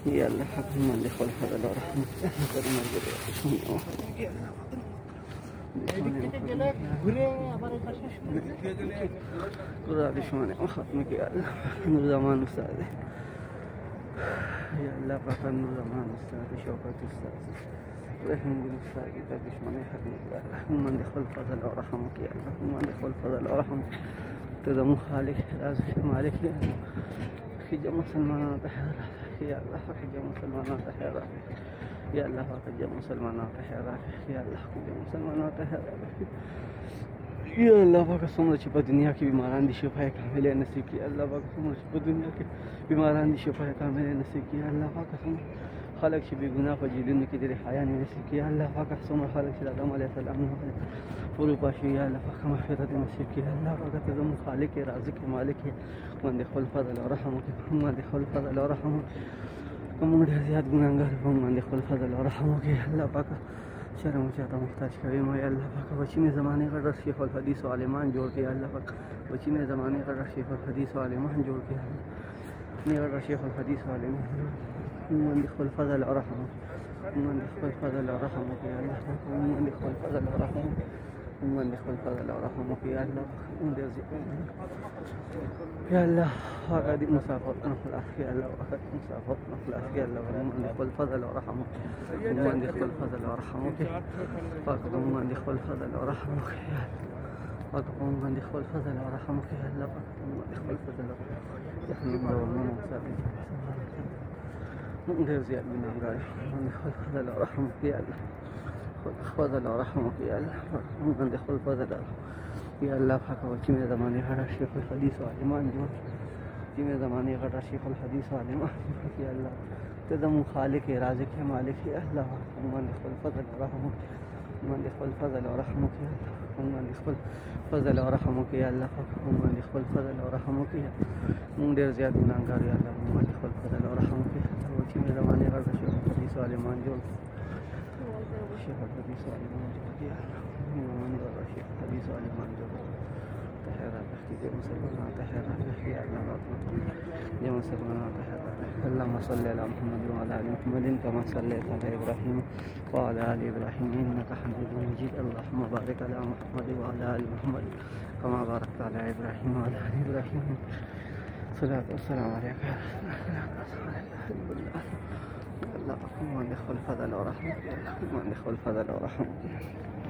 يلا حق من دخل هذا لا رحمة نقدر نرجع شلون قرادي شلون ختمك يا الله نور زمان أستاذ يا الله فقط نور زمان أستاذ شوقة أستاذ رحم بالأستاذ كتاب شلون ختمك يا الله من دخل فضل ورحمك يا الله من دخل فضل ورحمك تدمو خالق رازق مالك يا الله خجم مسلمانات حيرة يا الله خجم مسلمانات حيرة يا الله خجم مسلمانات حيرة يا الله خجم مسلمانات حيرة يا الله پاک څومره چې په دنیا کې بیماران دي شفا کامله نصیب کړي الله پاک څومره چې په دنیا کې بیماران دي شفا کامله نصیب کړي الله پاک څومره خلق چې بے ګناه په جیلونو کې د حیا نصیب کړي الله پاک څومره خلق چې د آدم علیه السلام نه پورو پاشي یا الله پاک مغفرت نصیب کړي الله پاک ته زموږ خالق رازق مالک باندې خپل فضل او رحم وکړي باندې خپل فضل او رحم کوم ډېر زیات ګناهګار باندې خپل فضل او رحم وکړي الله پاک شرم چاته محتاج کوي ما یا الله پاک بچینه زمانه غړ شیخ الحدیث او عالمان جوړ کړي الله پاک بچینه زمانه غړ شیخ الحدیث او عالمان جوړ کړي نه غړ شیخ الحدیث او عالمان من خپل فضل او رحم من خپل فضل او رحم وکړي الله پاک من خپل فضل او رحم من خپل فضل او رحم وکړي الله يا الله هذه مسافرتنا في الأخير الله وقت مسافرتنا في الأخير الله من يخل فضل ورحمك من يخل فضل ورحمك فاقم من يخل فضل ورحمك فاقم من يخل فضل ورحمك يا الله فاقم من يخل فضل يحمد ومن وسابق من غير زياد من إبراهيم من يخل فضل ورحمك يا الله فضل ورحمك يا الله من يخل فضل یا الله پاک چې مې زمانه غړ شیخ الحدیث او عالمان جوړ چې مې زمانه غړ شیخ الحدیث او عالمان یا الله ته زموږ خالق رازق مالک یا الله من خپل فضل او رحم من خپل فضل او رحم یا الله من خپل فضل او رحم یا الله پاک من خپل فضل او رحم یا موږ ډېر زیات ګناهګار یا الله من خپل فضل او رحم یا الله چې مې زمانه غړ شیخ الحدیث او عالمان جوړ شیخ الحدیث او عالمان جوړ یا من غړ شیخ الحدیث او عالمان جوړ تحرى بحكي يا مسلمانات تحرى بحكي يا يا مسلمانات تحرى اللهم صل على محمد وعلى ال محمد كما صليت على ابراهيم وعلى ال ابراهيم انك حميد مجيد اللهم بارك على محمد وعلى ال محمد كما باركت على ابراهيم وعلى ال ابراهيم صلاة والسلام عليك يا الله من يدخل فضل ورحمة من يدخل فضل ورحمة